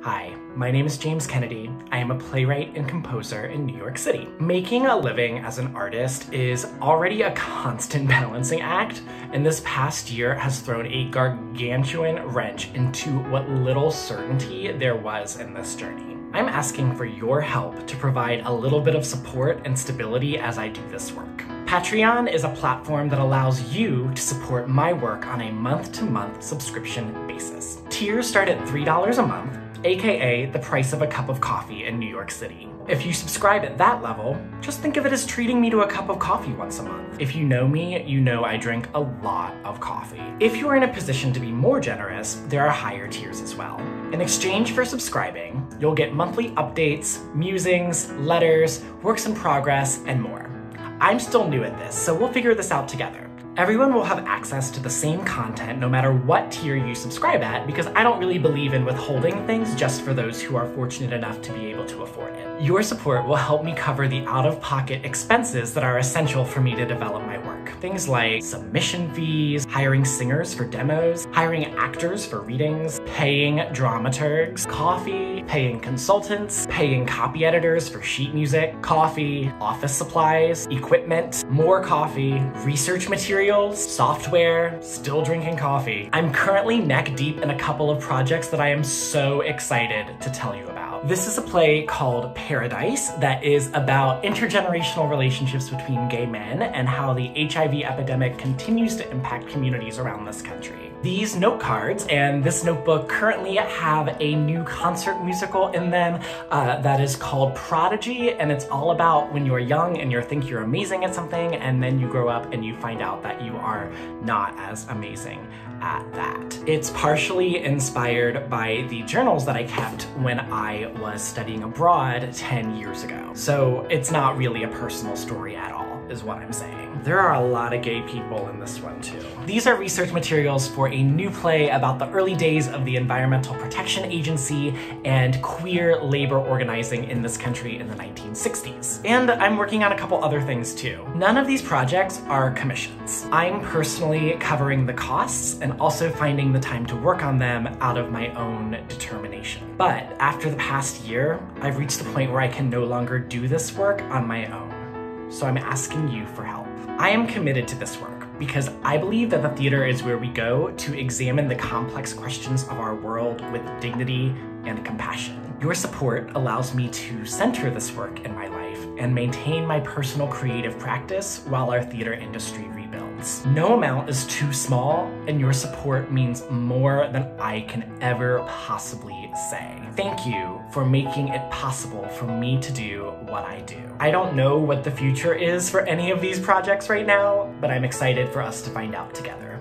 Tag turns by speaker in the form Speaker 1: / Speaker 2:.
Speaker 1: Hi, my name is James Kennedy. I am a playwright and composer in New York City. Making a living as an artist is already a constant balancing act, and this past year has thrown a gargantuan wrench into what little certainty there was in this journey. I'm asking for your help to provide a little bit of support and stability as I do this work. Patreon is a platform that allows you to support my work on a month-to-month subscription basis. Tiers start at $3 a month, aka the price of a cup of coffee in New York City. If you subscribe at that level, just think of it as treating me to a cup of coffee once a month. If you know me, you know I drink a lot of coffee. If you are in a position to be more generous, there are higher tiers as well. In exchange for subscribing, you'll get monthly updates, musings, letters, works in progress, and more. I'm still new at this, so we'll figure this out together. Everyone will have access to the same content no matter what tier you subscribe at, because I don't really believe in withholding things just for those who are fortunate enough to be able to afford it. Your support will help me cover the out-of-pocket expenses that are essential for me to develop my work. Things like submission fees, hiring singers for demos, hiring actors for readings, paying dramaturgs, coffee, paying consultants, paying copy editors for sheet music, coffee, office supplies, equipment, more coffee, research materials, software, still drinking coffee. I'm currently neck deep in a couple of projects that I am so excited to tell you about. This is a play called Paradise that is about intergenerational relationships between gay men and how the HIV epidemic continues to impact communities around this country. These note cards and this notebook currently have a new concert musical in them that is called Prodigy, and it's all about when you're young and you think you're amazing at something, and then you grow up and you find out that you are not as amazing at that. It's partially inspired by the journals that I kept when I was studying abroad 10 years ago. So it's not really a personal story at all, is what I'm saying. There are a lot of gay people in this one too. These are research materials for a new play about the early days of the Environmental Protection Agency and queer labor organizing in this country in the 1960s. And I'm working on a couple other things too. None of these projects are commissions. I'm personally covering the costs and also finding the time to work on them out of my own determination. But after the past year, I've reached the point where I can no longer do this work on my own. So I'm asking you for help. I am committed to this work because I believe that the theater is where we go to examine the complex questions of our world with dignity and compassion. Your support allows me to center this work in my life and maintain my personal creative practice while our theater industry rebuilds. No amount is too small, and your support means more than I can ever possibly say. Thank you for making it possible for me to do what I do. I don't know what the future is for any of these projects right now, but I'm excited for us to find out together.